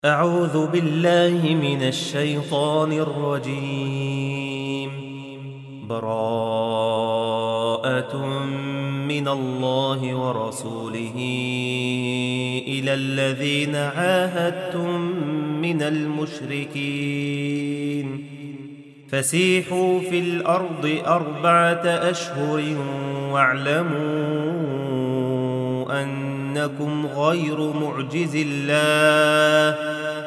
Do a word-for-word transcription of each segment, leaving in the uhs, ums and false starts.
أعوذ بالله من الشيطان الرجيم. براءة من الله ورسوله إلى الذين عاهدتم من المشركين فسيحوا في الأرض أربعة أشهر واعلموا أنكم غير معجز الله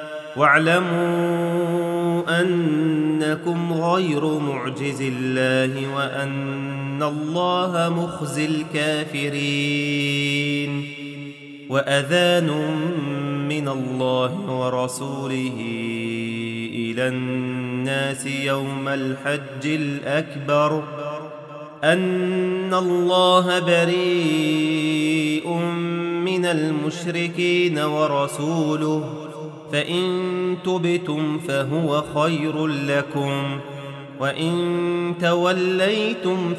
واعلموا أنكم غير معجز الله وأن الله مخزي الكافرين. وأذان من الله ورسوله إلى الناس يوم الحج الأكبر أن الله بريء من المشركين ورسوله فإن تبتم فهو خير لكم وإن توليتم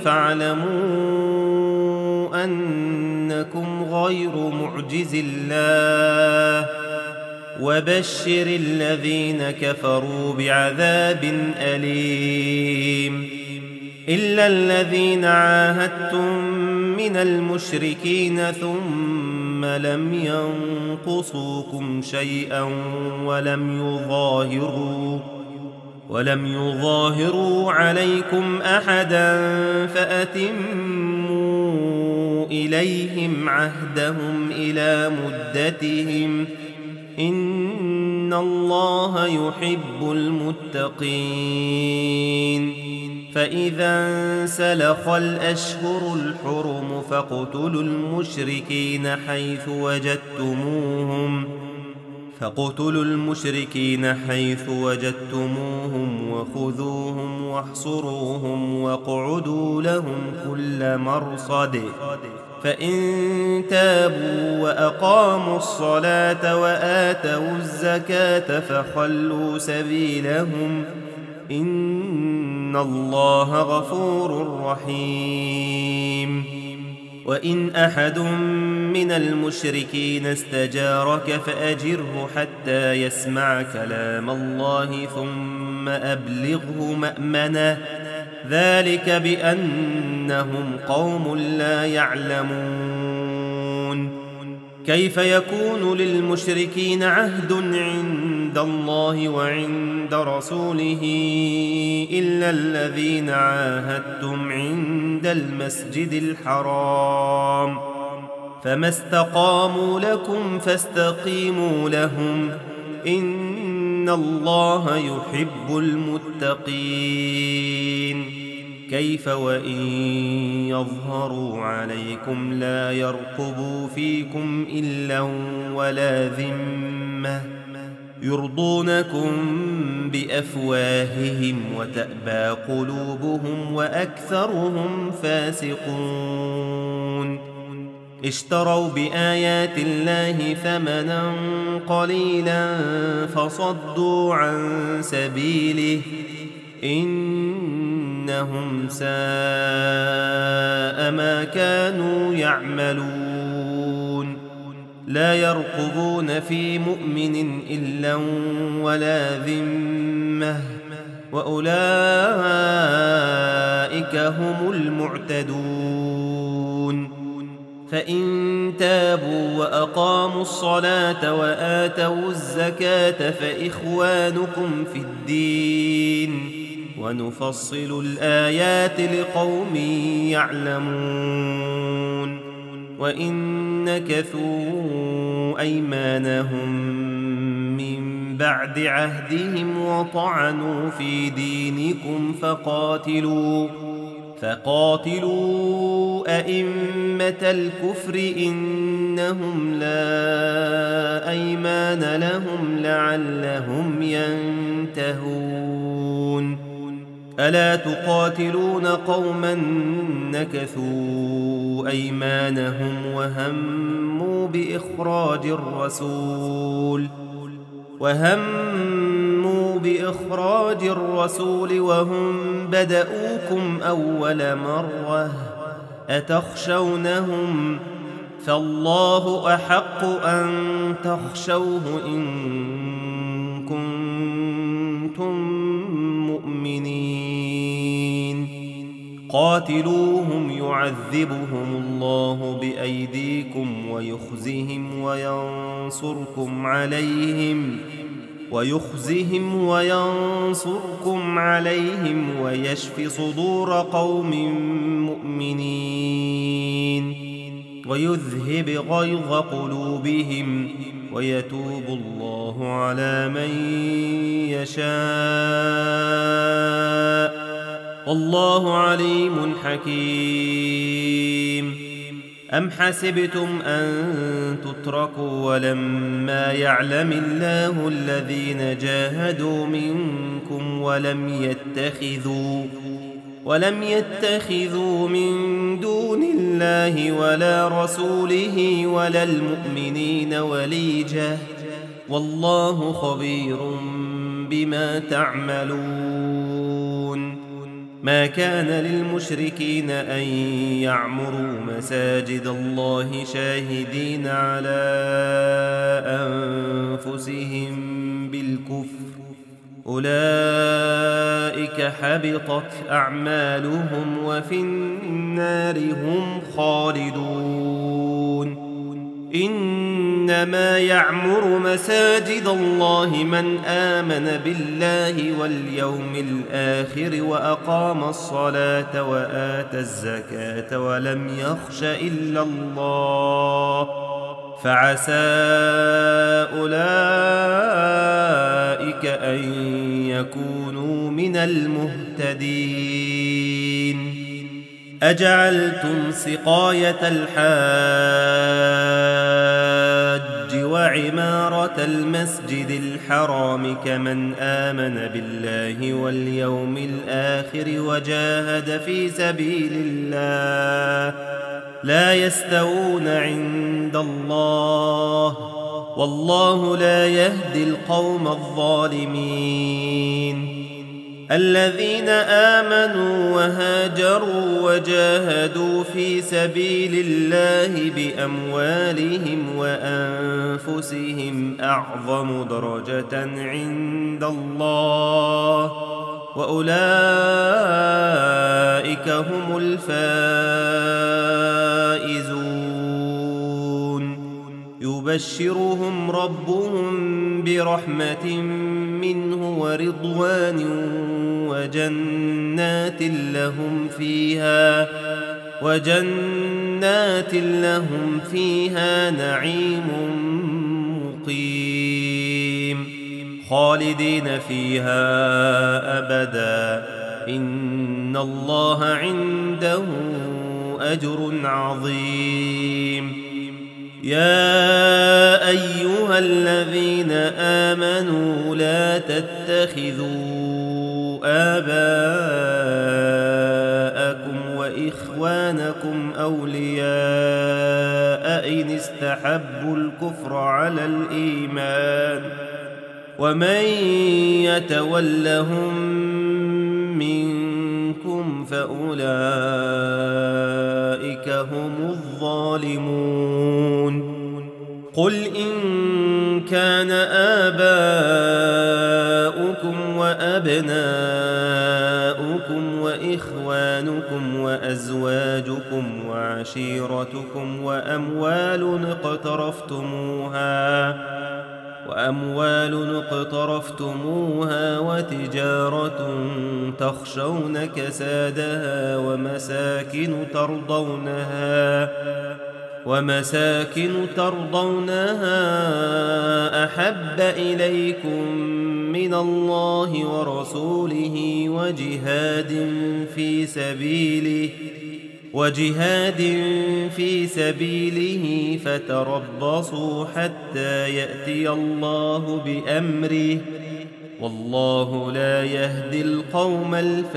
فاعلموا أنكم غير معجز الله وبشر الذين كفروا بعذاب أليم. إلا الذين عاهدتم من المشركين ثم لم ينقصوكم شيئا ولم يظاهروا ولم يظاهروا عليكم أحدا فأتموا إليهم عهدهم إلى مدتهم إن الله يحب المتقين. فإذا انسلخ الأشهر الحرم فاقتلوا المشركين حيث وجدتموهم فاقتلوا المشركين حيث وجدتموهم وخذوهم واحصروهم واقعدوا لهم كل مرصد فإن تابوا وأقاموا الصلاة وآتوا الزكاة فخلوا سبيلهم إن الله غفور رحيم. وإن أحد من المشركين استجارك فأجره حتى يسمع كلام الله ثم أبلغه مأمنه ذلك بأنهم قوم لا يعلمون. كيف يكون للمشركين عهد عند الله وعند رسوله إلا الذين عاهدتم عند المسجد الحرام فما استقاموا لكم فاستقيموا لهم إن الله يحب المتقين. كيف وإن يظهروا عليكم لا يرقبوا فيكم إلا ولا ذمة يرضونكم بأفواههم وتأبى قلوبهم وأكثرهم فاسقون. اشتروا بآيات الله ثمنا قليلا فصدوا عن سبيله إنهم ساء ما كانوا يعملون. لا يرقبون في مؤمن إلا ولا ذمة وأولئك هم المعتدون. فإن تابوا وأقاموا الصلاة وآتوا الزكاة فإخوانكم في الدين ونفصل الآيات لقوم يعلمون. وإن نكثوا أيمانهم من بعد عهدهم وطعنوا في دينكم فقاتلوا فقاتلوا أئمة الكفر إنهم لا أيمان لهم لعلهم ينتهون. ألا تقاتلون قوما نكثوا أيمانهم وهموا بإخراج الرسول وهموا بإخراج الرسول وهم بدؤوكم أول مرة أتخشونهم فالله أحق أن تخشوه إن قاتلوهم يعذبهم الله بأيديكم ويخزهم وينصركم عليهم ويخزهم وينصركم عليهم ويشف صدور قوم مؤمنين ويذهب غيظ قلوبهم ويتوب الله على من يشاء والله عليم حكيم. أم حسبتم أن تتركوا ولما يعلم الله الذين جاهدوا منكم ولم يتخذوا ولم يتخذوا من دون الله ولا رسوله ولا المؤمنين وليجة والله خبير بما تعملون. ما كان للمشركين أن يعمروا مساجد الله شاهدين على أنفسهم بالكفر أولئك حبطت أعمالهم وفي النار هم خالدون. إنما يعمر مساجد الله من آمن بالله واليوم الآخر وأقام الصلاة وآتى الزكاة ولم يخش إلا الله فعسى أولئك أن يكونوا من المهتدين. أجعلتم سقاية الحاج وعمارة المسجد الحرام كمن آمن بالله واليوم الآخر وجاهد في سبيل الله لا يستوون عند الله والله لا يهدي القوم الظالمين. الذين آمنوا وهاجروا وجاهدوا في سبيل الله بأموالهم وأنفسهم أعظم درجة عند الله وأولئك هم الفائزون. يبشرهم ربهم برحمة منه ورضوان وجنات لهم فيها وجنات لهم فيها نعيم مقيم خالدين فيها أبدا إن الله عنده أجر عظيم. يا أيها الذين آمنوا لا تتخذوا آباءكم وإخوانكم أولياء إن استحبوا الكفر على الإيمان ومن يتولهم منكم فأولئك هم الظالمون. قل إن كان آباؤكم وأبناؤكم وإخوانكم وأزواجكم وعشيرتكم وأموال اقترفتموها وأموال اقترفتموها وتجارة تخشون كسادها ومساكن ترضونها ومساكن ترضونها أحب إليكم من الله ورسوله وجهاد في سبيله وجهاد في سبيله فتربصوا حتى يأتي الله بأمره والله لا يهدي القوم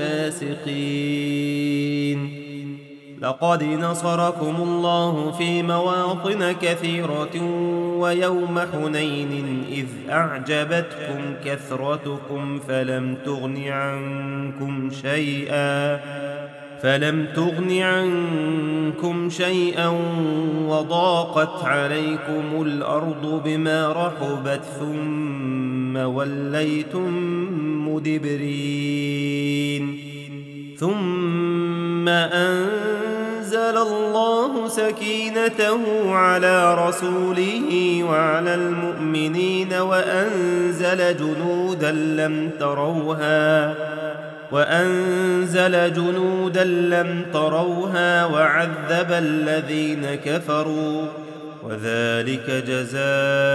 الفاسقين. لقد نصركم الله في مواطن كثيرة ويوم حنين إذ أعجبتكم كثرتكم فلم تغن عنكم شيئا فلم تغن عنكم شيئا وضاقت عليكم الأرض بما رحبت ثم وليتم مدبرين ثم ثم أنزل الله سكينته على رسوله وعلى المؤمنين وأنزل جنودا لم تروها وأنزل جنودا لم تروها وعذب الذين كفروا وذلك جزاء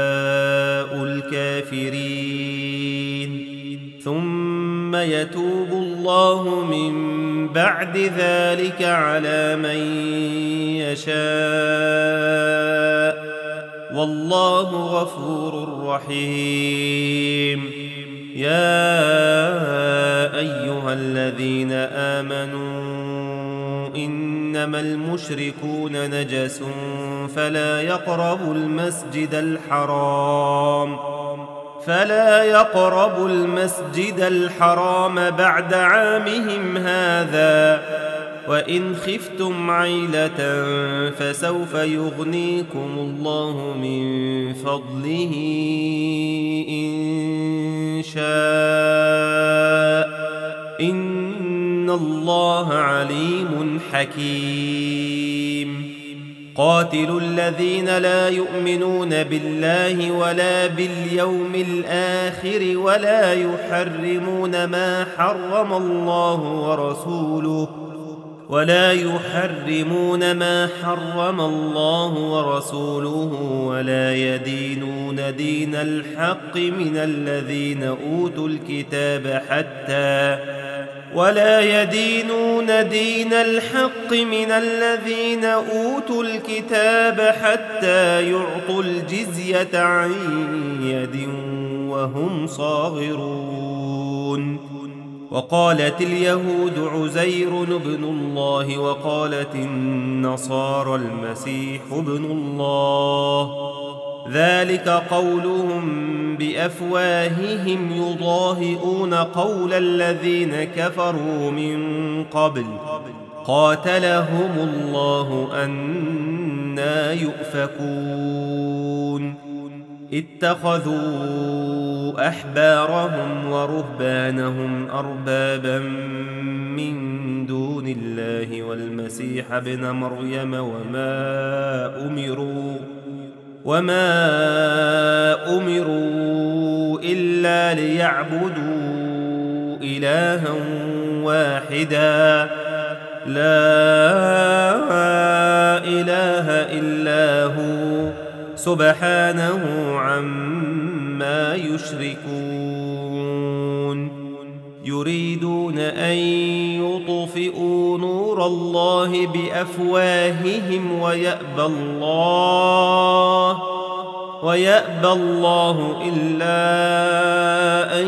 الكافرين ثم يتوب الله من بعد ذلك على من يشاء والله غفور رحيم يا أيها الذين آمنوا إنما المشركون نجس فلا يقربوا المسجد الحرام فلا يقربوا المسجد الحرام بعد عامهم هذا وإن خفتم عيلة فسوف يغنيكم الله من فضله إن شاء إن الله عليم حكيم قاتلوا الذين لا يؤمنون بالله ولا باليوم الآخر ولا يحرمون ما حرم الله ورسوله ولا يحرمون ما حرم الله ورسوله ولا يدينون دين الحق من الذين أوتوا الكتاب حتى ولا يدينون دين الحق من الذين أوتوا الكتاب حتى يعطوا الجزية عن يد وهم صاغرون وقالت اليهود عزير ابن الله وقالت النصارى المسيح ابن الله ذلك قولهم بأفواههم يضاهئون قول الذين كفروا من قبل قاتلهم الله أنى يؤفكون اتخذوا أحبارهم ورهبانهم أربابا من دون الله والمسيح ابن مريم وما أمروا وما أمروا إلا ليعبدوا إلها واحدا لا إله إلا هو سبحانه عما يشركون يريدون أن يطفئوا نور الله بأفواههم ويأبى الله ويأبى الله إلا أن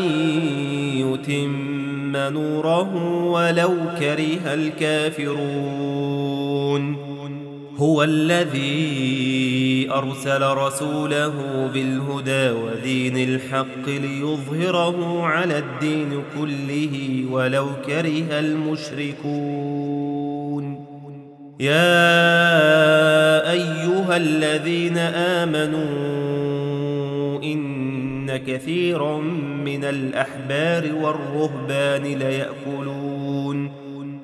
يتم نوره ولو كره الكافرون هو الذي أرسل رسوله بالهدى ودين الحق ليظهره على الدين كله ولو كره المشركون يا أيها الذين آمنوا إن كثيرا من الأحبار والرهبان ليأكلون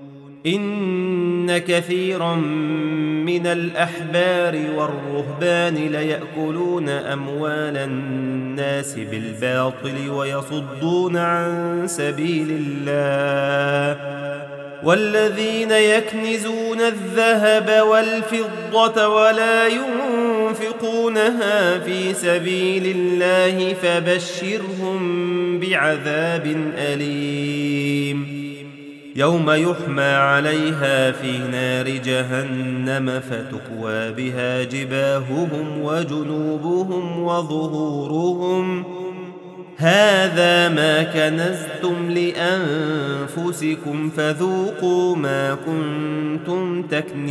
إن كثيرا من الأحبار والرهبان ليأكلون أموال الناس بالباطل ويصدون عن سبيل الله والذين يكنزون الذهب والفضة ولا ينفقونها في سبيل الله فبشرهم بعذاب أليم يوم يحمى عليها في نار جهنم فتكوى بها جباههم وجنوبهم وظهورهم هذا ما كنزتم لأنفسكم فذوقوا ما كنتم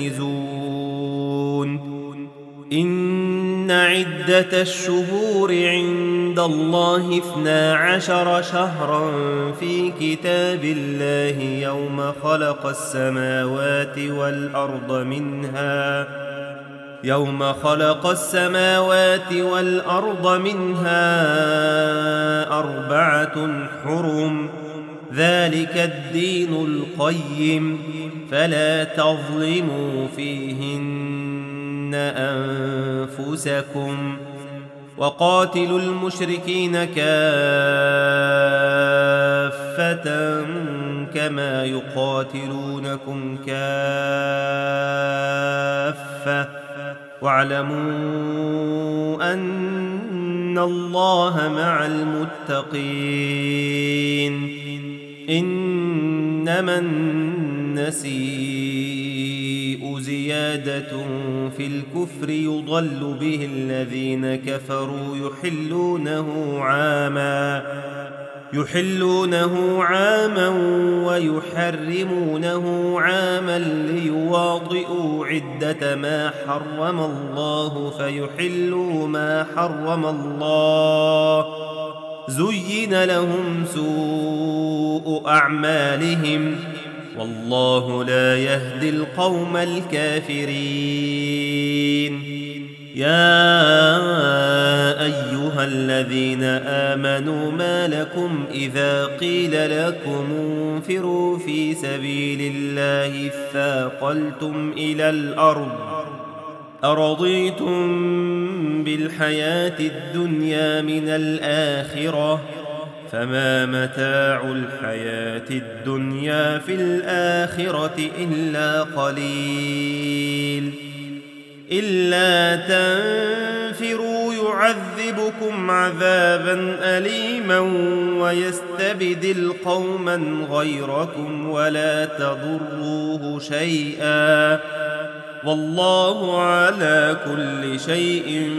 تكنزون إن عدة الشهور عند الله اثنا عشر شهرا في كتاب الله يوم خلق السماوات والأرض منها يوم خلق السماوات والأرض منها أربعة حرم ذلك الدين القيم فلا تظلموا فيهن أنفسكم وقاتلوا المشركين كافة كما يقاتلونكم كافة واعلموا أن الله مع المتقين إنما النسيء زيادة في الكفر يضل به الذين كفروا يحلونه عاما يحلونه عاما ويحرمونه عاما ليواطئوا عدة ما حرم الله فيحلوا ما حرم الله زين لهم سوء أعمالهم والله لا يهدي القوم الكافرين يا أيها الذين آمنوا ما لكم إذا قيل لكم انفروا في سبيل الله اثاقلتم إلى الأرض أرضيتم بالحياة الدنيا من الآخرة فما متاع الحياة الدنيا في الآخرة إلا قليل إلا تنفروا يعذبكم عذابا أليما ويستبدل قوما غيركم ولا تضروه شيئا والله على كل شيء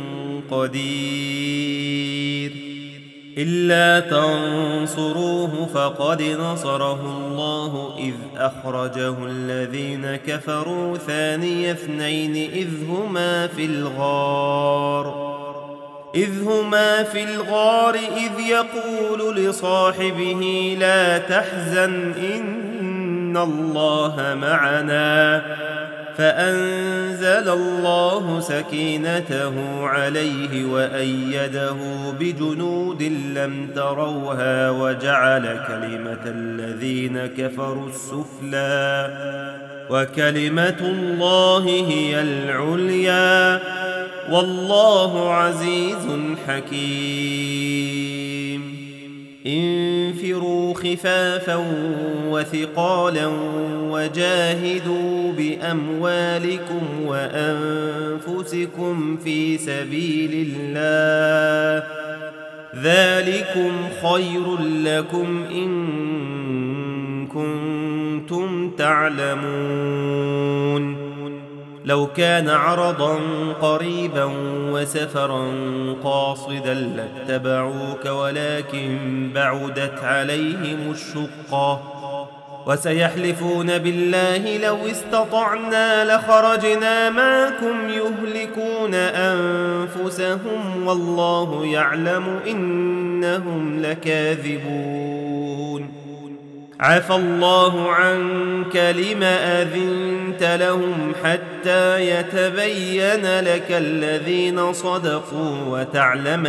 قدير إلا تنصروه فقد نصره الله إذ أخرجه الذين كفروا ثاني اثنين إذ هما في الغار إذ هما في الغار إذ يقول لصاحبه لا تحزن إن الله معنا فأنزل الله سكينته عليه وأيده بجنود لم تروها وجعل كلمة الذين كفروا السفلى وكلمة الله هي العليا والله عزيز حكيم انفروا خفافا وثقالا وجاهدوا بأموالكم وأنفسكم في سبيل الله ذلكم خير لكم إن كنتم تعلمون لو كان عرضا قريبا وسفرا قاصدا لاتبعوك ولكن بعدت عليهم الشقة وسيحلفون بالله لو استطعنا لخرجنا معكم يهلكون أنفسهم والله يعلم إنهم لكاذبون عفى الله عنك لم أذنت لهم حتى يتبين لك الذين صدقوا وتعلم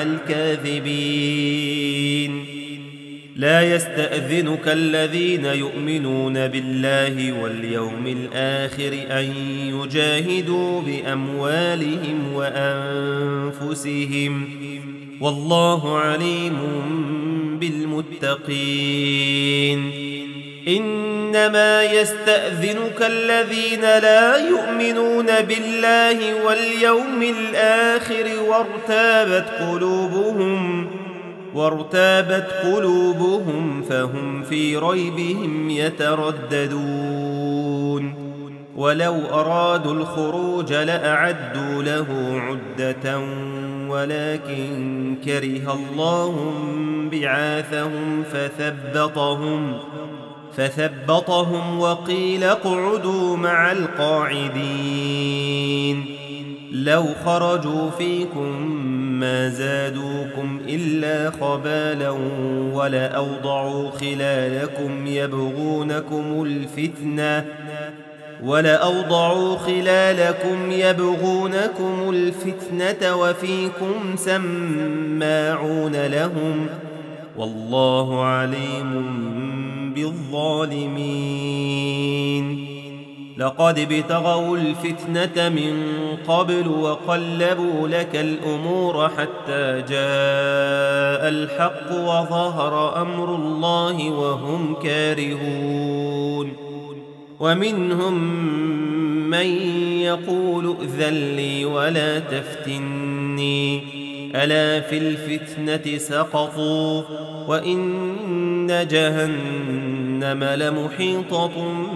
الكاذبين لا يستأذنك الذين يؤمنون بالله واليوم الآخر أن يجاهدوا بأموالهم وأنفسهم والله عليم بالمتقين إنما يستأذنك الذين لا يؤمنون بالله واليوم الآخر وارتابت قلوبهم وارتابت قلوبهم فهم في ريبهم يترددون ولو أرادوا الخروج لأعدوا له عدة ولكن كره الله بعاثهم فثبطهم فثبطهم وقيل اقعدوا مع القاعدين لو خرجوا فيكم ما زادوكم إلا خبالا ولأوضعوا خلالكم يبغونكم الفتنة ولأوضعوا خلالكم يبغونكم الفتنة وفيكم سماعون لهم والله عليم بالظالمين. لقد ابتغوا الفتنة من قبل وقلبوا لك الأمور حتى جاء الحق وظهر أمر الله وهم كارهون. ومنهم من يقول ائذن لي ولا تفتني ألا في الفتنة سقطوا وإن جهنم لمحيطة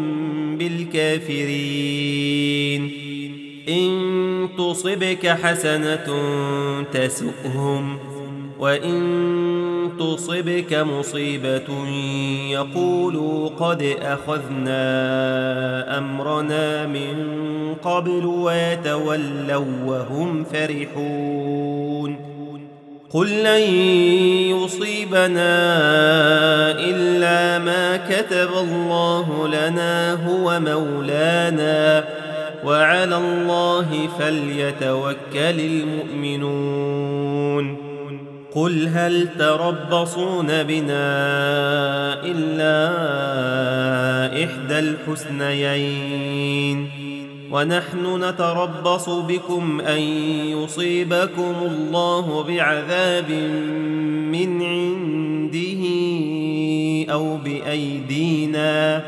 بالكافرين. إن تصبك حسنة تسؤهم وإن تصبك مصيبة يقولوا قد أخذنا أمرنا من قبل ويتولوا وهم فرحون. قل لن يصيبنا إلا ما كتب الله لنا هو مولانا وعلى الله فليتوكل المؤمنون. قل هل تربصون بنا إلا إحدى الحسنيين ونحن نتربص بكم أن يصيبكم الله بعذاب من عنده أو بأيدينا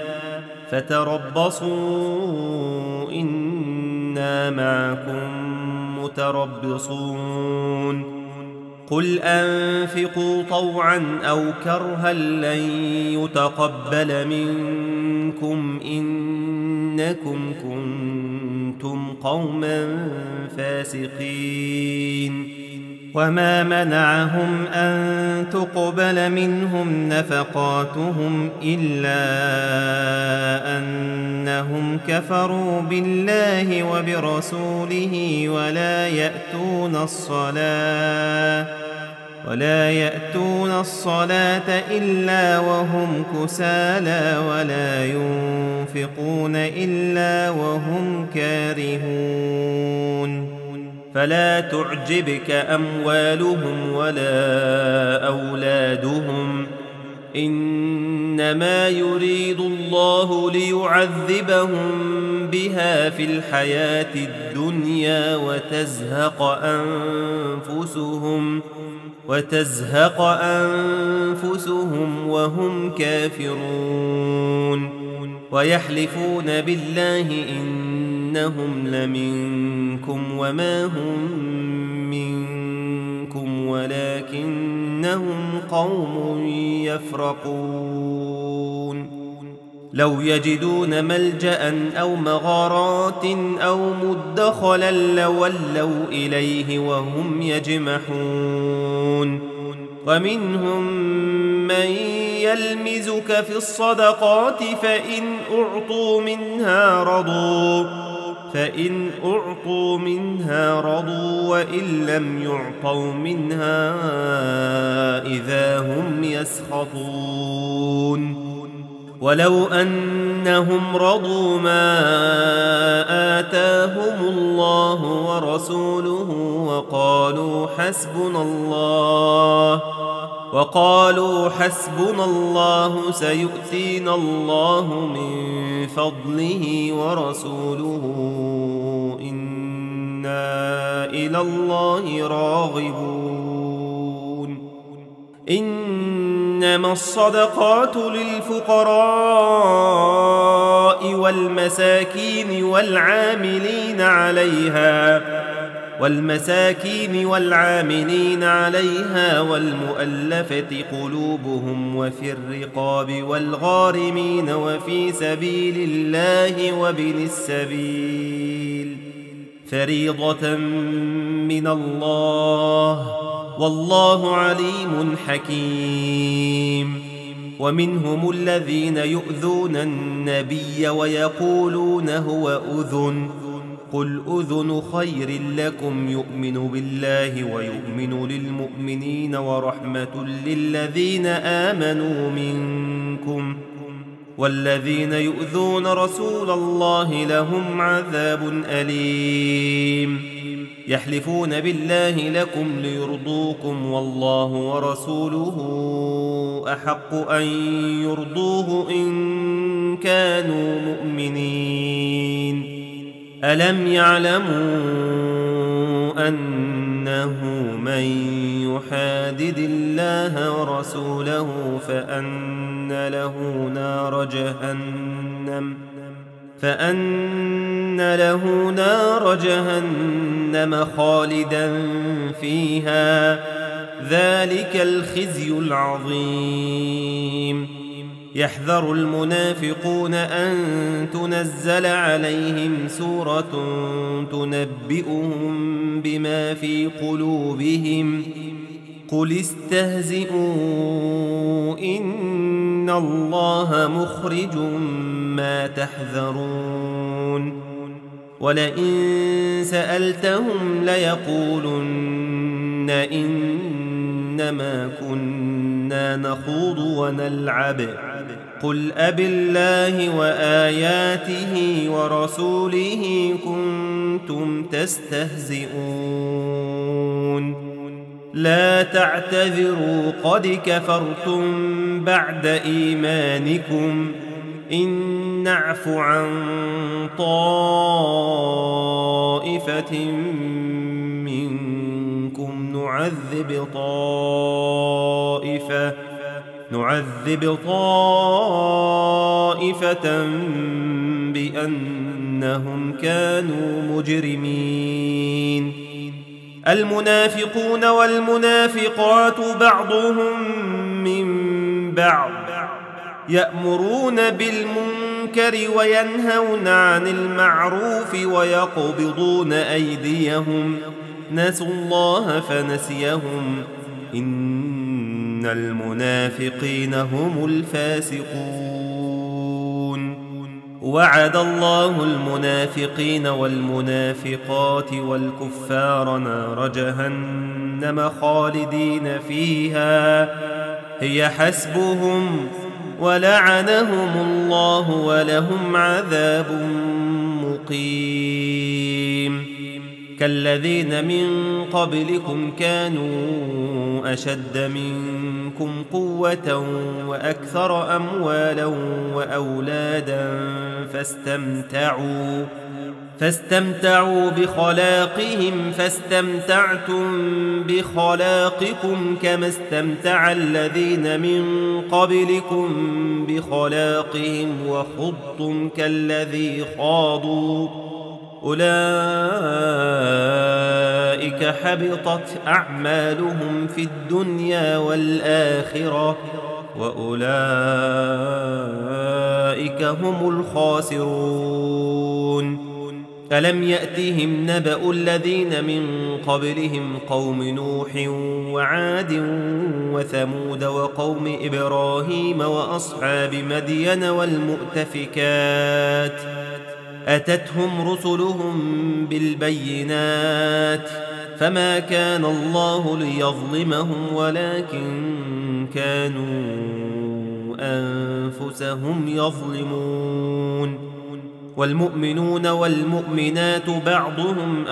فتربصوا إنا معكم متربصون. قل أنفقوا طوعا أو كرها لن يتقبل منكم إنكم كنتم قوما فاسقين. وما منعهم أن تقبل منهم نفقاتهم إلا أنهم كفروا بالله وبرسوله ولا يأتون الصلاة ولا يأتون الصلاة إلا وهم كسالى ولا ينفقون إلا وهم كارهون. فلا تعجبك أموالهم ولا أولادهم إنما يريد الله ليعذبهم بها في الحياة الدنيا وتزهق أنفسهم وتزهق أنفسهم وهم كافرون. ويحلفون بالله إنهم لمنكم وما هم منكم ولكنهم قوم يفرقون. لو يجدون ملجأ أو مغارات أو مدخلا لولوا إليه وهم يجمحون. ومنهم من يلمزك في الصدقات فإن أعطوا منها رضوا فإن أعطوا منها رضوا وإن لم يعطوا منها إذا هم يسخطون. ولو أنهم رضوا ما آتاهم الله ورسوله وقالوا حسبنا الله وقالوا حسبنا الله سيؤتينا الله من فضله ورسوله إنا إلى الله راغبون. إنما الصدقات للفقراء والمساكين والعاملين عليها والمساكين والعاملين عليها والمؤلفة قلوبهم وفي الرقاب والغارمين وفي سبيل الله وابن السبيل فريضة من الله والله عليم حكيم. ومنهم الذين يؤذون النبي ويقولون هو أذن قل أذن خير لكم يؤمن بالله ويؤمن للمؤمنين ورحمة للذين آمنوا منكم والذين يؤذون رسول الله لهم عذاب أليم. يحلفون بالله لكم ليرضوكم والله ورسوله أحق أن يرضوه إن كانوا مؤمنين. ألم يعلموا أنه من يحادد الله ورسوله فأن له نار جهنم فأن له نار جهنم خالدا فيها، ذلك الخزي العظيم. يحذر المنافقون أن تنزل عليهم سورة تنبئهم بما في قلوبهم، قل استهزئوا إن الله مخرج ما تحذرون. ولئن سألتهم ليقولن إنما كنا نخوض ونلعب، قل أبالله وآياته ورسوله كنتم تستهزئون. لا تعتذروا قد كفرتم بعد إيمانكم، إن نعف عن طائفة منكم نعذب طائفة نعذب طائفة بأنهم كانوا مجرمين. المنافقون والمنافقات بعضهم من بعض، يأمرون بالمنكر وينهون عن المعروف ويقبضون أيديهم، نسوا الله فنسيهم، إن المنافقين هم الفاسقون. وعد الله المنافقين والمنافقات والكفار نار جهنم خالدين فيها هي حسبهم ولعنهم الله ولهم عذاب مقيم. كالذين من قبلكم كانوا أشد منكم قوة وأكثر أموالا وأولادا فاستمتعوا فاستمتعوا بخلاقهم فاستمتعتم بخلاقكم كما استمتع الذين من قبلكم بخلاقهم وخضتم كالذي خاضوا، أولئك حبطت أعمالهم في الدنيا والآخرة وأولئك هم الخاسرون. ألم يأتهم نبأ الذين من قبلهم قوم نوح وعاد وثمود وقوم إبراهيم وأصحاب مدين والمؤتفكات، أتتهم رسلهم بالبينات فما كان الله ليظلمهم ولكن كانوا أنفسهم يظلمون. والمؤمنون والمؤمنات بعضهم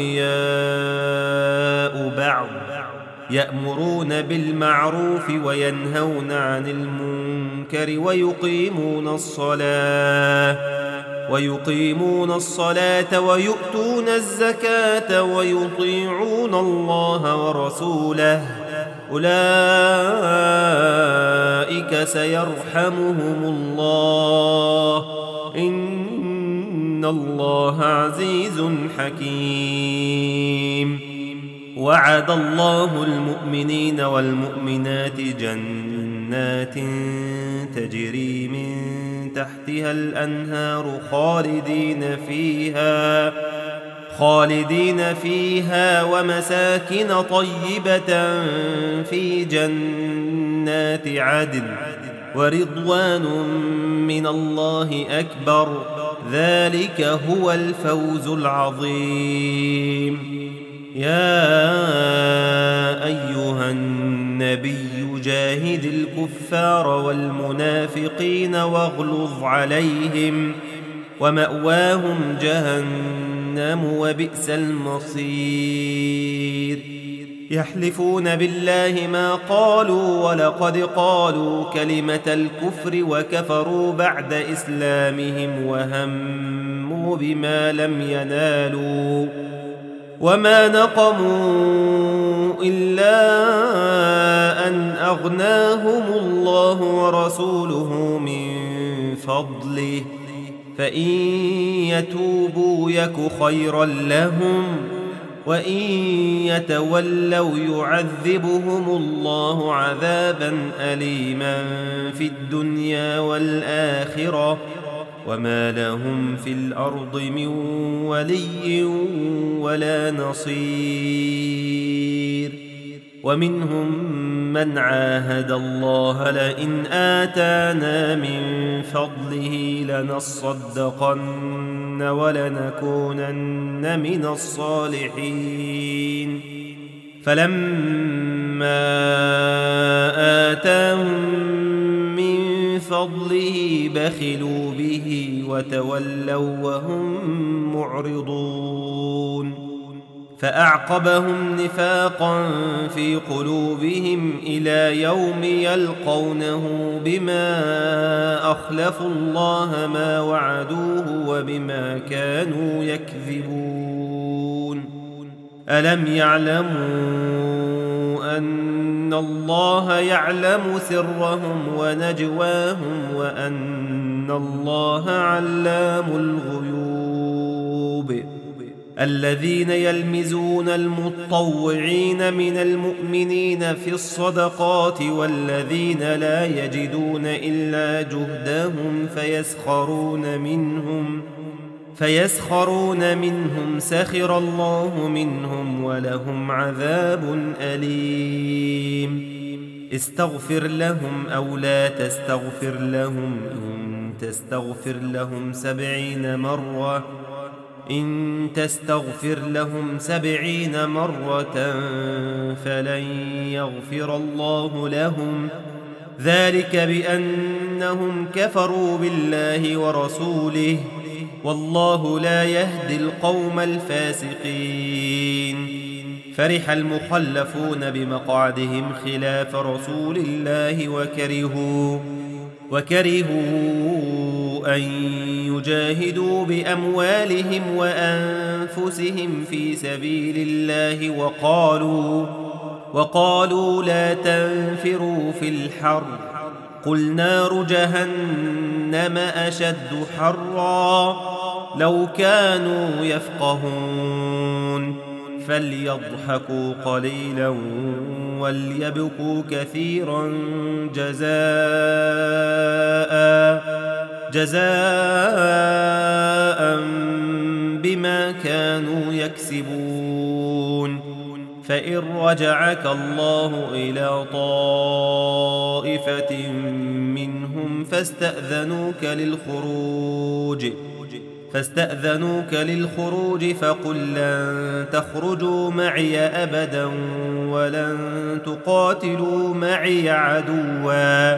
أولياء بعض، يأمرون بالمعروف وينهون عن المنكر ويقيمون الصلاة ويقيمون الصلاة ويؤتون الزكاة ويطيعون الله ورسوله، أولئك سيرحمهم الله، إن الله عزيز حكيم. وعد الله المؤمنين والمؤمنات جنات تجري من تحتها الأنهار خالدين فيها خالدين فيها ومساكن طيبة في جنات عدن ورضوان من الله أكبر، ذلك هو الفوز العظيم. يا أيها النبي جاهد الكفار والمنافقين واغلظ عليهم ومأواهم جهنم وبئس المصير. يحلفون بالله ما قالوا ولقد قالوا كلمة الكفر وكفروا بعد إسلامهم وهموا بما لم ينالوا وما نقموا إلا أن أغناهم الله ورسوله من فضله فإن يتوبوا يك خيرا لهم وإن يتولوا يعذبهم الله عذابا أليما في الدنيا والآخرة وما لهم في الأرض من ولي ولا نصير ومنهم من عاهد الله لئن آتانا من فضله لنصدقن ولنكونن من الصالحين فلما آتاهم من فضله بخلوا به وتولوا وهم معرضون فأعقبهم نفاقا في قلوبهم إلى يوم يلقونه بما أخلفوا الله ما وعدوه وبما كانوا يكذبون ألم يعلموا أن الله يعلم سرهم ونجواهم وأن الله علام الغيوب الذين يلمزون المطوعين من المؤمنين في الصدقات والذين لا يجدون إلا جهدهم فيسخرون منهم فيسخرون منهم سخر الله منهم ولهم عذاب أليم استغفر لهم أو لا تستغفر لهم إن تستغفر لهم سبعين مرة إن تستغفر لهم سبعين مرة فلن يغفر الله لهم ذلك بأنهم كفروا بالله ورسوله والله لا يهدي القوم الفاسقين فرح المخلفون بمقعدهم خلاف رسول الله وكرهوا وكرهوا أن يجاهدوا بأموالهم وأنفسهم في سبيل الله وقالوا وقالوا لا تنفروا في الحر قل نار جهنم أشد حرا لو كانوا يفقهون فليضحكوا قليلا وليبكوا كثيرا جزاء جزاء بما كانوا يكسبون فإن رجعك الله إلى طائفة منهم فاستأذنوك للخروج فاستأذنوك للخروج فقل لن تخرجوا معي أبدا ولن تقاتلوا معي عدوا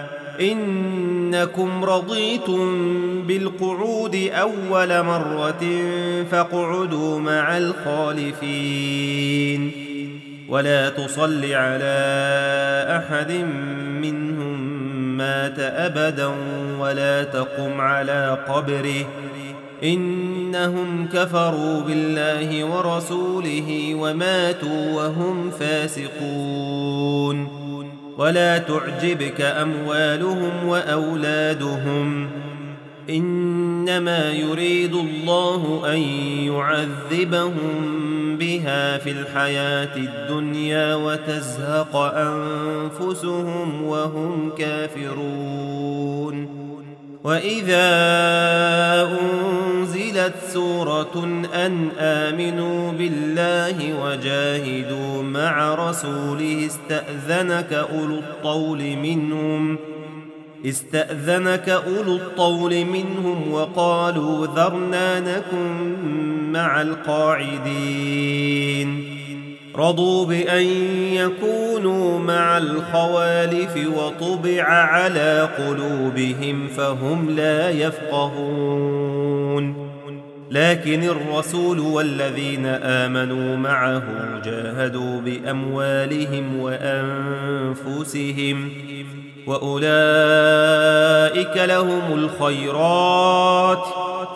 إنكم رضيتم بالقعود أول مرة فاقعدوا مع الخالفين ولا تصل على أحد منهم مات أبدا ولا تقم على قبره إنهم كفروا بالله ورسوله وماتوا وهم فاسقون ولا تعجبك أموالهم وأولادهم إنما يريد الله أن يعذبهم بها في الحياة الدنيا وتزهق أنفسهم وهم كافرون وإذا أنزلت سورة أن آمنوا بالله وجاهدوا مع رسوله استأذنك أولو الطول منهم استأذنك أولو الطول منهم وقالوا ذرنا نكن مع القاعدين رضوا بأن يكونوا مع الخوالف وطبع على قلوبهم فهم لا يفقهون لكن الرسول والذين آمنوا معه جاهدوا بأموالهم وأنفسهم وأولئك لهم الخيرات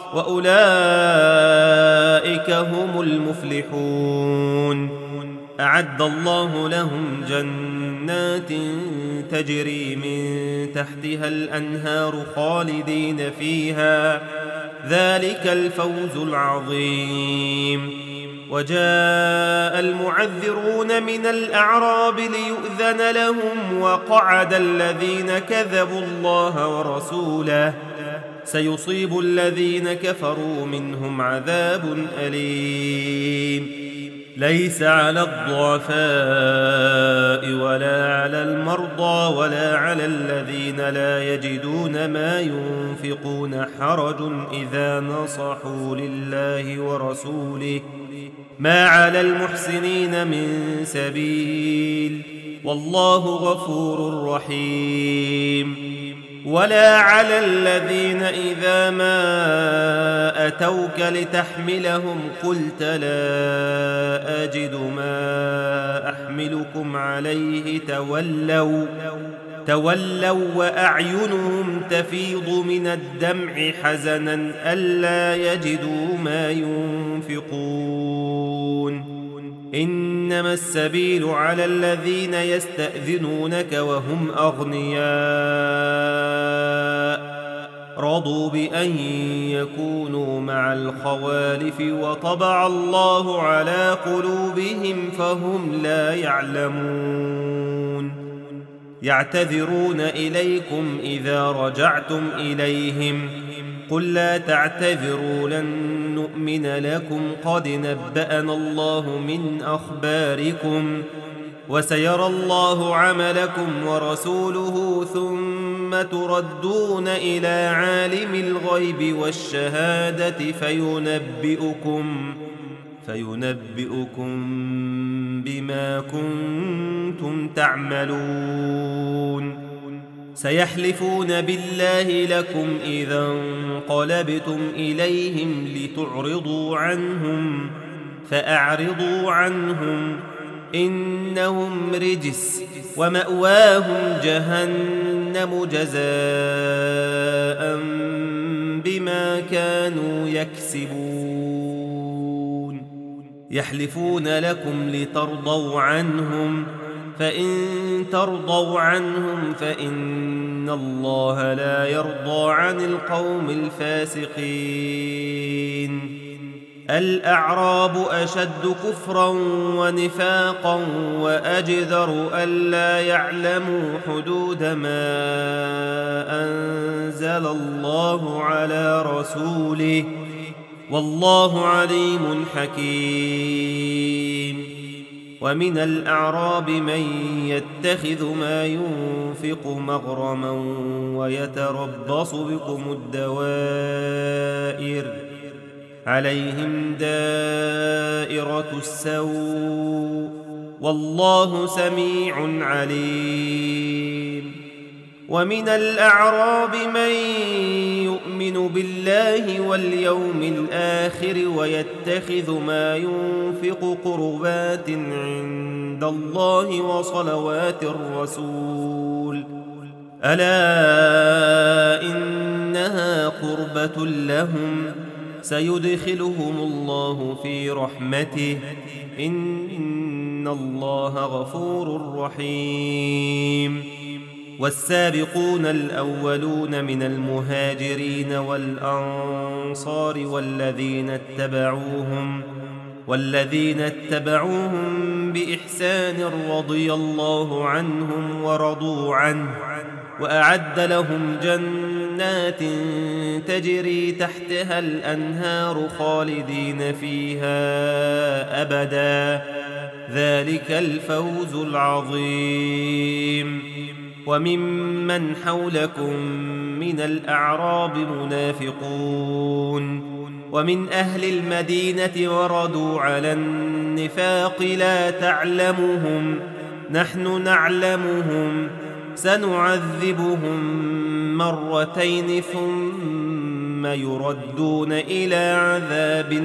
وأولئك هم المفلحون. أعد الله لهم جنات تجري من تحتها الأنهار خالدين فيها، ذلك الفوز العظيم. وجاء المعذرون من الأعراب ليؤذن لهم وقعد الذين كذبوا الله ورسوله، سيصيب الذين كفروا منهم عذاب أليم. ليس على الضعفاء ولا على المرضى ولا على الذين لا يجدون ما ينفقون حرج إذا نصحوا لله ورسوله، ما على المحسنين من سبيل، والله غفور رحيم. ولا على الذين إذا ما أتوك لتحملهم قلت لا أجد ما أحملكم عليه تولوا تولوا وأعينهم تفيض من الدمع حزنا ألا يجدوا ما ينفقون. إنما السبيل على الذين يستأذنونك وهم أغنياء رضوا بأن يكونوا مع الخوالف وطبع الله على قلوبهم فهم لا يعلمون. يعتذرون إليكم إذا رجعتم إليهم، قل لا تعتذروا لن نؤمن لكم قد نبأنا الله من أخباركم وسيرى الله عملكم ورسوله ثم تردون إلى عالم الغيب والشهادة فينبئكم فينبئكم بما كنتم تعملون. سيحلفون بالله لكم إذا انقلبتم إليهم لتعرضوا عنهم فأعرضوا عنهم إنهم رجس ومأواهم جهنم جزاء بما كانوا يكسبون. يحلفون لكم لترضوا عنهم، فإن ترضوا عنهم فإن الله لا يرضى عن القوم الفاسقين. الأعراب أشد كفرا ونفاقا وأجدر ألا يعلموا حدود ما أنزل الله على رسوله، والله عليم حكيم. ومن الأعراب من يتخذ ما ينفق مغرما ويتربص بكم الدوائر، عليهم دائرة السوء والله سميع عليم. ومن الأعراب من يؤمن بالله واليوم الآخر ويتخذ ما ينفق قربات عند الله وصلوات الرسول، ألا إنها قربة لهم سيدخلهم الله في رحمته إن الله غفور رحيم. والسابقون الأولون من المهاجرين والأنصار والذين اتبعوهم والذين اتبعوهم بإحسان رضي الله عنهم ورضوا عنه وأعد لهم جنات تجري تحتها الأنهار خالدين فيها أبدا، ذلك الفوز العظيم. وممن حولكم من الأعراب منافقون ومن أهل المدينة وردوا على النفاق لا تعلمهم نحن نعلمهم سنعذبهم مرتين ثم ثم يردون إلى عذاب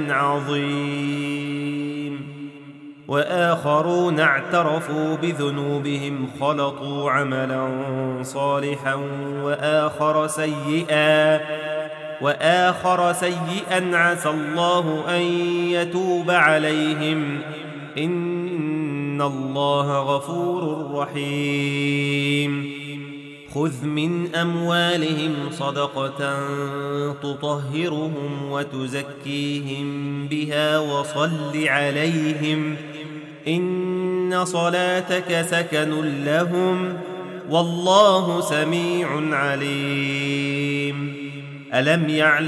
عظيم. وآخرون اعترفوا بذنوبهم خلطوا عملا صالحا وآخر سيئا وآخر سيئا عسى الله أن يتوب عليهم إن الله غفور رحيم. خذ من أموالهم صدقة تطهرهم وتزكيهم بها وصل عليهم إن صلاتك سكن لهم والله سميع عليم. ألم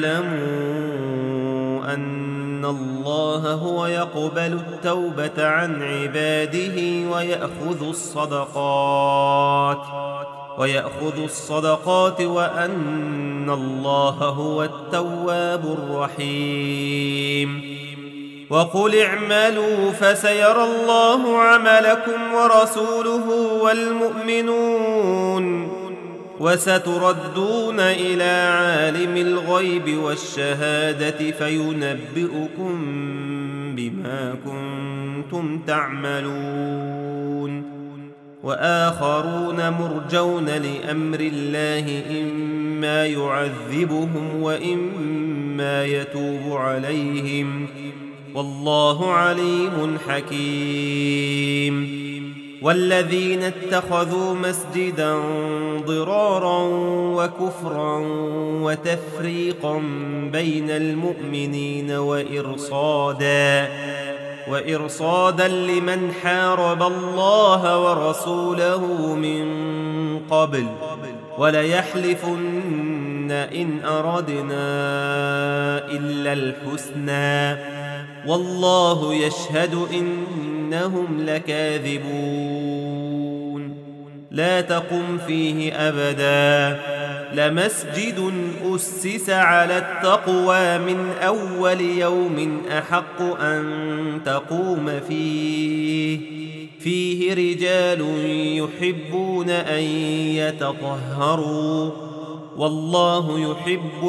يعلموا أن الله هو يقبل التوبة عن عباده ويأخذ الصدقات ويأخذ الصدقات وأن الله هو التواب الرحيم. وقل اعملوا فسيرى الله عملكم ورسوله والمؤمنون وستردون إلى عالم الغيب والشهادة فينبئكم بما كنتم تعملون. وآخرون مرجون لأمر الله إما يعذبهم وإما يتوب عليهم والله عليم حكيم. والذين اتخذوا مسجدا ضرارا وكفرا وتفريقا بين المؤمنين وإرصادا وإرصادا لمن حارب الله ورسوله من قبل وليحلفن إن أردنا إلا الحسنى والله يشهد إنهم لكاذبون. لا تقم فيه أبدا لمسجد أسس على التقوى من أول يوم أحق أن تقوم فيه فيه رجال يحبون أن يتطهروا والله يحب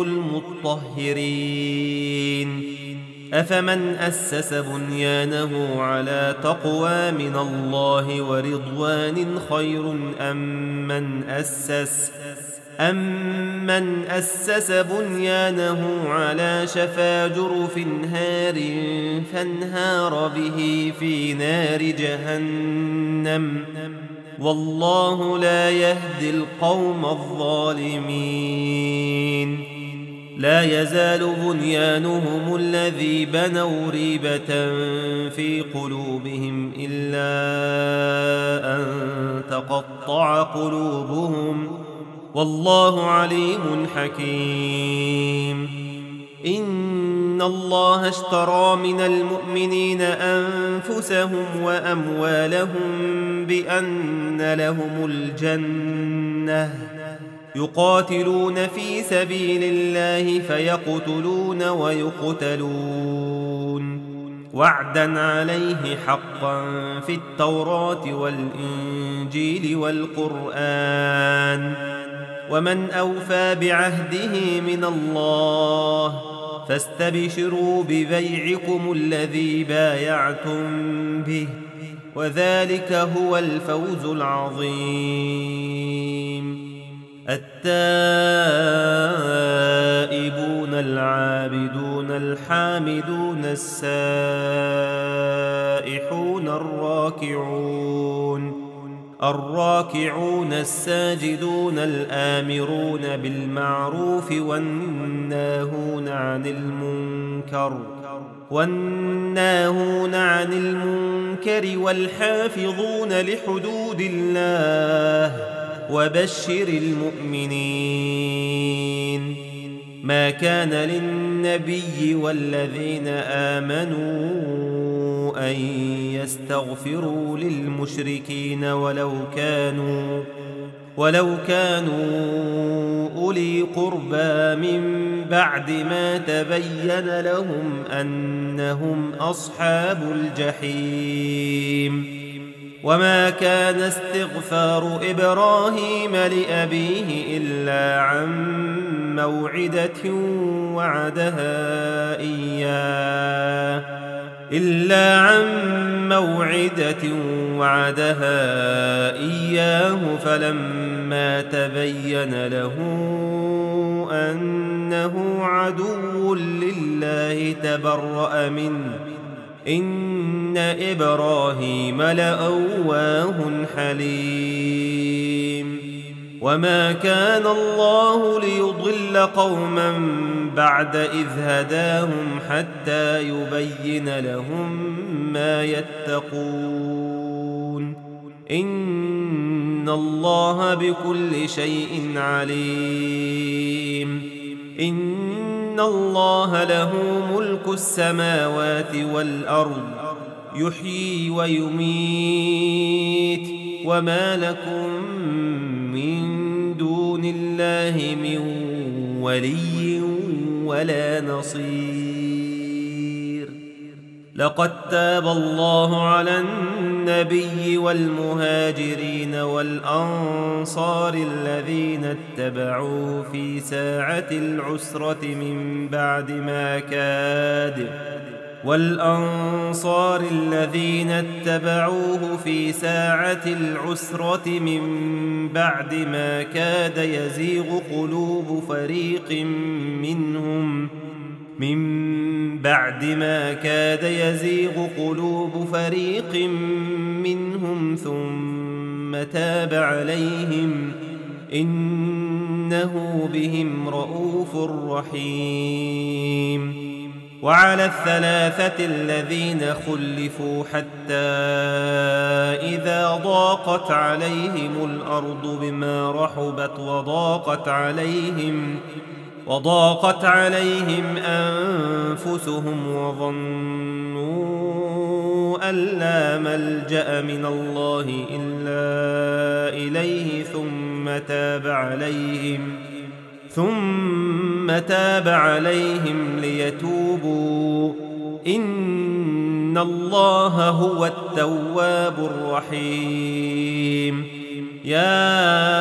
المطهرين. أفمن أسس بنيانه على تقوى من الله ورضوان خير أم من أسس أمن أسس بنيانه على شفا جرف هار فانهار به في نار جهنم والله لا يهدي القوم الظالمين. لا يزال بنيانهم الذي بنوا ريبة في قلوبهم إلا أن تقطع قلوبهم والله عليم حكيم. إن الله اشترى من المؤمنين أنفسهم وأموالهم بأن لهم الجنة يقاتلون في سبيل الله فيقتلون ويقتلون وعدا عليه حقا في التوراة والإنجيل والقرآن ومن أوفى بعهده من الله فاستبشروا ببيعكم الذي بايعتم به وذلك هو الفوز العظيم. التائبون العابدون الحامدون السائحون الراكعون الراكعون الساجدون الآمرون بالمعروف والناهون عن المنكر والناهون عن المنكر والحافظون لحدود الله وبشر المؤمنين. ما كان للنبي والذين آمنوا أن يستغفروا للمشركين ولو كانوا ولو كانوا أولي قربى من بعد ما تبين لهم أنهم أصحاب الجحيم. وما كان استغفار إبراهيم لأبيه إلا عن موعدة وعدها إياه إلا عن موعدة وعدها إياه فلما تبين له أنه عدو لله تبرأ منه إن إبراهيم لأواه حليم وما كان الله ليضل قوما بعد إذ هداهم حتى يبين لهم ما يتقون إن الله بكل شيء عليم إن الله له ملك السماوات والأرض يحيي ويميت وما لكم من دون الله من ولي ولا نصير لقد تاب الله على النبي والمهاجرين والأنصار الذين اتبعوه في ساعة العسرة من بعد ما كاد والأنصار الذين اتبعوه في ساعة العسرة من بعد ما كاد يزيغ قلوب فريق منهم من بعد ما كاد يزيغ قلوب فريق منهم ثم تاب عليهم إنه بهم رؤوف رحيم وعلى الثلاثة الذين خلفوا حتى إذا ضاقت عليهم الأرض بما رحبت وضاقت عليهم وضاقت عليهم أنفسهم وظنوا أن لا ملجأ من الله إلا إليه ثم تاب عليهم ثم تاب عليهم ليتوبوا إن الله هو التواب الرحيم يا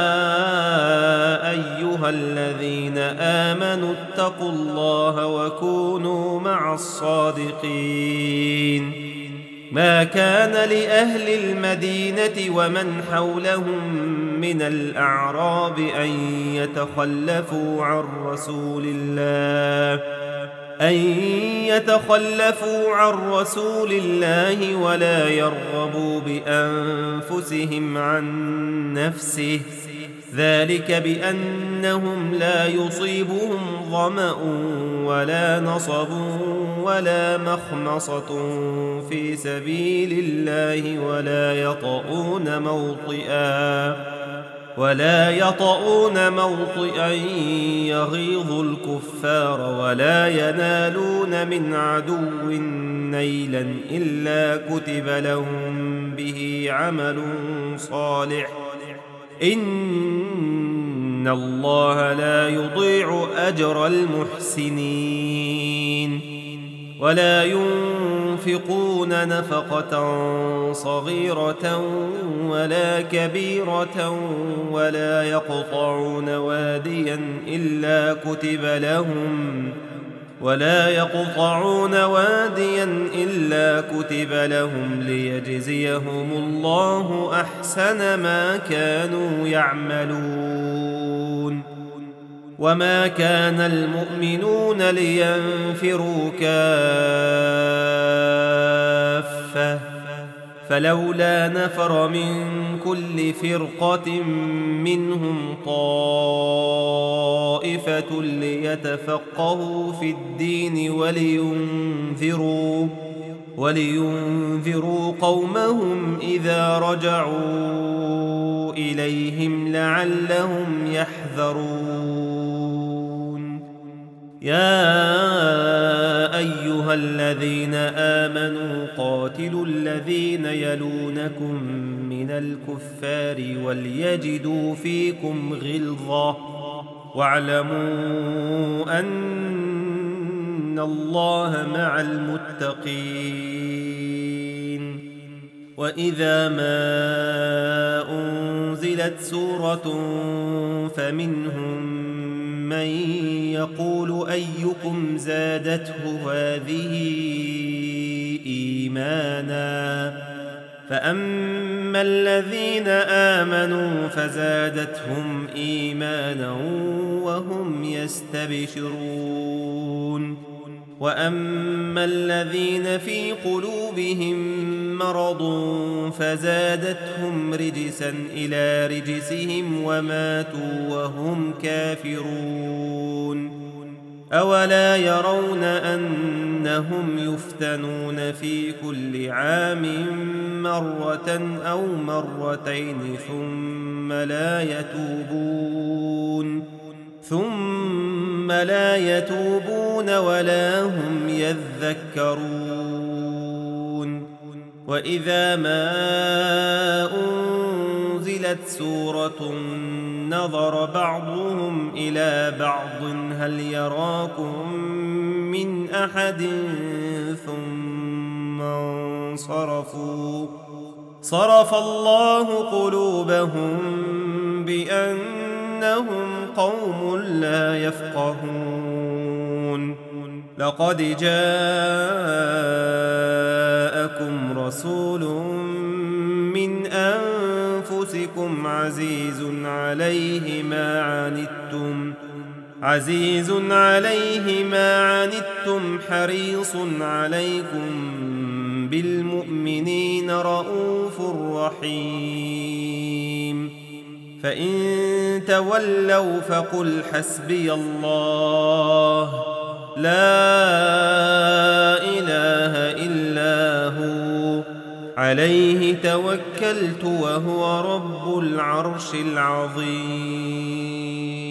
أيها الذين آمنوا اتقوا الله وكونوا مع الصادقين ما كان لأهل المدينة ومن حولهم من الأعراب أن يتخلفوا عن رسول الله أن يتخلفوا عن رسول الله ولا يرغبوا بأنفسهم عن نفسه ذلك بأنهم لا يصيبهم ظمأ ولا نصب ولا مخمصة في سبيل الله ولا يطؤون موطئا ولا يطؤون موطئا يغيظ الكفار ولا ينالون من عدو نيلا إلا كتب لهم به عمل صالح إن الله لا يضيع أجر المحسنين ولا ينفقون نفقة صغيرة ولا كبيرة ولا يقطعون واديا إلا كتب لهم ولا يقطعون واديا إلا كتب لهم ليجزيهم الله أحسن ما كانوا يعملون وما كان المؤمنون لينفروا كافة فلولا نفر من كل فرقة منهم طائفة ليتفقهوا في الدين ولينذروا ولينذروا قومهم إذا رجعوا إليهم لعلهم يحذرون يا أيها الذين آمنوا قاتلوا الذين يلونكم من الكفار وليجدوا فيكم غلظة واعلموا أن الله مع المتقين وإذا ما أنزلت سورة فمنهم من يقول أيكم زادته هذه إيمانا فأما الذين آمنوا فزادتهم إيمانا وهم يستبشرون وأما الذين في قلوبهم مرض فزادتهم رجسا إلى رجسهم وماتوا وهم كافرون أولا يرون أنهم يفتنون في كل عام مرة أو مرتين ثم لا يتوبون ثم لا يتوبون ولا هم يذكرون وإذا ما أنزلت سورة نظر بعضهم إلى بعض هل يراكم من أحد ثم انصرفوا صرف الله قلوبهم بأنهم قوم لا يفقهون لقد جاءكم رسول من أنفسكم عزيز عليه ما عنتم عزيز عليه ما عنتم حريص عليكم بالمؤمنين رؤوف رحيم فإن تولوا فقل حسبي الله لا إله إلا هو عليه توكلت وهو رب العرش العظيم.